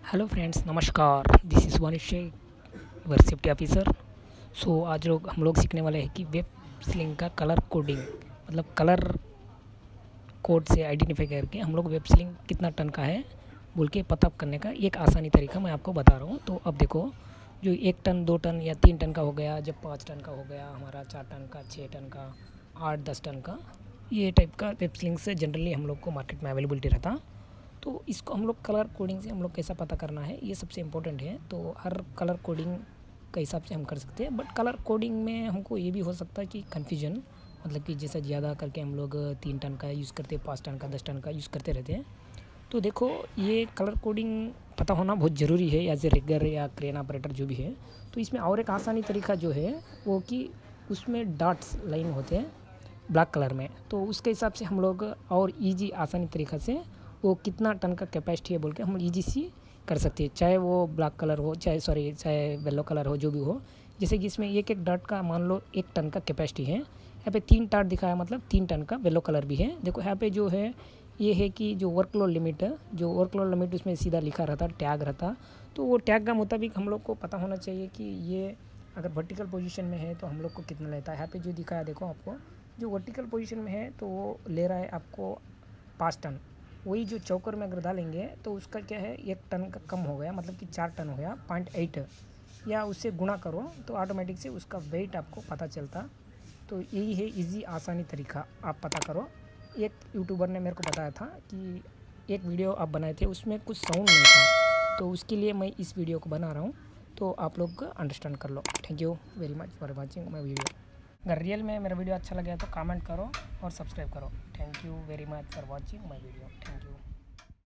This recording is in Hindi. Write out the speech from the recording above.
हेलो फ्रेंड्स, नमस्कार। This is Vanish, your safety officer. So आज हम लोग सीखने वाले हैं कि वेब स्लिंग का कलर कोडिंग, मतलब कलर कोड से आइडेंटिफाई करके हम लोग वेब स्लिंग कितना टन का है बोल के पता करने का एक आसानी तरीका मैं आपको बता रहा हूँ। तो अब देखो, जो 1 टन 2 टन या 3 टन का हो गया, जब 5 टन का हो गया, हमारा 4 टन का, 6 टन का, 8-10 टन का, ये टाइप का वेब स्लिंग से जनरली हम लोग को मार्केट में अवेलेबिलिटी रहता। तो इसको हम लोग कलर कोडिंग से हम लोग कैसा पता करना है, ये सबसे इम्पोर्टेंट है। तो हर कलर कोडिंग के हिसाब से हम कर सकते हैं, बट कलर कोडिंग में हमको ये भी हो सकता है कि कन्फ्यूजन, मतलब कि जैसा ज़्यादा करके हम लोग 3 टन का यूज़ करते हैं, 5 टन का, 10 टन का यूज़ करते रहते हैं। तो देखो, ये कलर कोडिंग पता होना बहुत ज़रूरी है, एज ए रिगर या क्रेन ऑपरेटर जो भी है। तो इसमें और एक आसानी तरीका जो है वो कि उसमें डॉट्स लाइन होते हैं ब्लैक कलर में, तो उसके हिसाब से हम लोग और ईजी आसानी तरीक़ा से वो कितना टन का कैपेसिटी है बोल के हम ईजी सी कर सकते हैं, चाहे वो ब्लैक कलर हो, चाहे येलो कलर हो, जो भी हो। जैसे कि इसमें एक एक डॉट का मान लो 1 टन का कैपेसिटी है, यहाँ पे 3 डॉट दिखाया, मतलब 3 टन का येलो कलर भी है। देखो यहाँ पे जो है ये है कि जो वर्कलोड लिमिट है, जो वर्कलोड लिमिट उसमें सीधा लिखा रहता, टैग रहता। तो वो टैग का मुताबिक हम लोग को पता होना चाहिए कि ये अगर वर्टिकल पोजीशन में है तो हम लोग को कितना लेता है। यहाँ पे जो दिखाया देखो आपको, जो वर्टिकल पोजीशन में है तो वो ले रहा है आपको 5 टन। वही जो चौकर में अगर डालेंगे तो उसका क्या है, 1 टन का कम हो गया, मतलब कि 4 टन हो गया, 0.8 या उससे गुणा करो तो ऑटोमेटिक से उसका वेट आपको पता चलता। तो यही है इजी आसानी तरीका, आप पता करो। एक यूट्यूबर ने मेरे को बताया था कि एक वीडियो आप बनाए थे, उसमें कुछ साउंड नहीं था, तो उसके लिए मैं इस वीडियो को बना रहा हूँ, तो आप लोग अंडरस्टैंड कर लो। Thank you very much for watching my video. अगर रियल में मेरा वीडियो अच्छा लगे तो कमेंट करो और सब्सक्राइब करो। Thank you very much for watching my video. Thank you.